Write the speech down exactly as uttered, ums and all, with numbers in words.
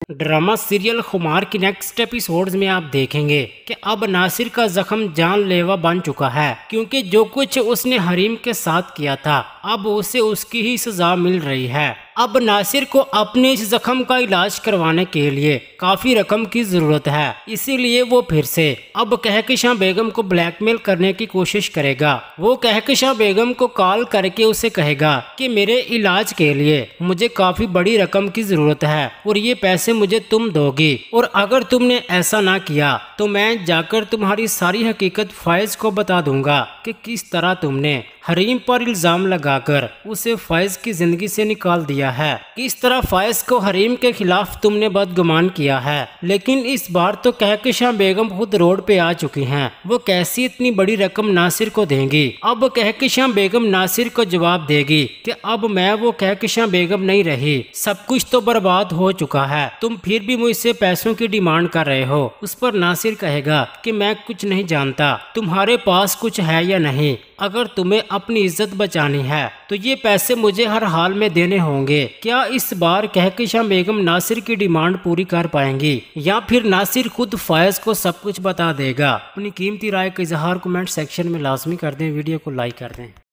Drama serial खुमार की next episodes में आप देखेंगे कि अब नासिर का जख्म जानलेवा बन चुका है, क्योंकि जो कुछ उसने हरीम के साथ किया था अब उसे उसकी ही सजा मिल रही है। अब नासिर को अपने इस जख्म का इलाज करवाने के लिए काफी रकम की जरूरत है, इसीलिए वो फिर से अब कहकशां बेगम को ब्लैकमेल करने की कोशिश करेगा। वो कहकशां बेगम को कॉल करके उसे कहेगा कि मेरे इलाज के लिए मुझे काफी बड़ी रकम की जरूरत है और ये पैसे मुझे तुम दोगी, और अगर तुमने ऐसा ना किया तो मैं जाकर तुम्हारी सारी हकीकत फायज को बता दूंगा कि किस तरह तुमने हरीम पर इल्जाम लगाकर उसे फायज की जिंदगी से निकाल दिया है, किस तरह फायज को हरीम के खिलाफ तुमने बदगुमान किया है। लेकिन इस बार तो कहकशां बेगम खुद रोड पे आ चुकी हैं। वो कैसी इतनी बड़ी रकम नासिर को देंगी। अब कहकशां बेगम नासिर को जवाब देगी कि अब मैं वो कहकशां बेगम नहीं रही, सब कुछ तो बर्बाद हो चुका है, तुम फिर भी मुझसे पैसों की डिमांड कर रहे हो। उस पर नासिर कहेगा कि मैं कुछ नहीं जानता, तुम्हारे पास कुछ है या नहीं, अगर तुम्हें अपनी इज्जत बचानी है तो ये पैसे मुझे हर हाल में देने होंगे। क्या इस बार कहकशां बेगम नासिर की डिमांड पूरी कर पाएंगी या फिर नासिर खुद फायज को सब कुछ बता देगा? अपनी कीमती राय का इजहार कमेंट सेक्शन में लाजमी कर दें, वीडियो को लाइक कर दें।